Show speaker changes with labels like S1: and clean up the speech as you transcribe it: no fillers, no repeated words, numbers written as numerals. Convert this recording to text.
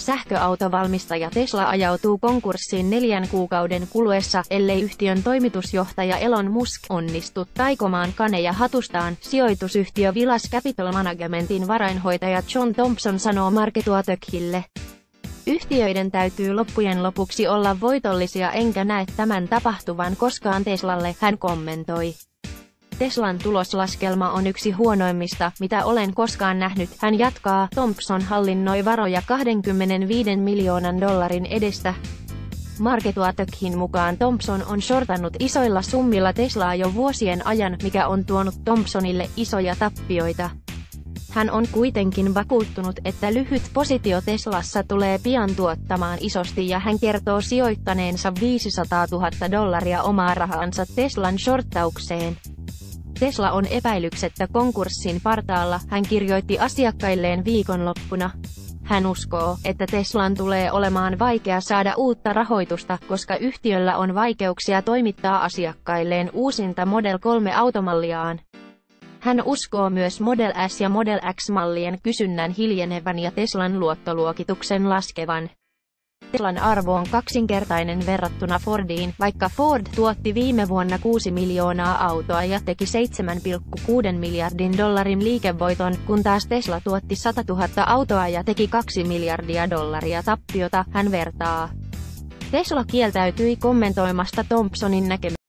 S1: Sähköautovalmistaja Tesla ajautuu konkurssiin 4 kuukauden kuluessa, ellei yhtiön toimitusjohtaja Elon Musk onnistu taikomaan kaneja hatustaan, sijoitusyhtiö Villas Capital Managementin varainhoitaja John Thompson sanoo MarketWatchille. Yhtiöiden täytyy loppujen lopuksi olla voitollisia enkä näe tämän tapahtuvan koskaan Teslalle, hän kommentoi. Teslan tuloslaskelma on yksi huonoimmista, mitä olen koskaan nähnyt, hän jatkaa. Thompson hallinnoi varoja $25 miljoonan edestä. MarketWatchin mukaan Thompson on shortannut isoilla summilla Teslaa jo vuosien ajan, mikä on tuonut Thompsonille isoja tappioita. Hän on kuitenkin vakuuttunut, että lyhyt positio Teslassa tulee pian tuottamaan isosti ja hän kertoo sijoittaneensa $500 000 omaa rahaansa Teslan shorttaukseen. Tesla on epäilyksettä konkurssin partaalla, hän kirjoitti asiakkailleen viikonloppuna. Hän uskoo, että Teslan tulee olemaan vaikea saada uutta rahoitusta, koska yhtiöllä on vaikeuksia toimittaa asiakkailleen uusinta Model 3-automalliaan. Hän uskoo myös Model S ja Model X-mallien kysynnän hiljenevän ja Teslan luottoluokituksen laskevan. Teslan arvo on kaksinkertainen verrattuna Fordiin, vaikka Ford tuotti viime vuonna 6 miljoonaa autoa ja teki $7,6 miljardin liikevoiton, kun taas Tesla tuotti 100 000 autoa ja teki $2 miljardia tappiota, hän vertaa. Tesla kieltäytyi kommentoimasta Thompsonin näkemyksiä.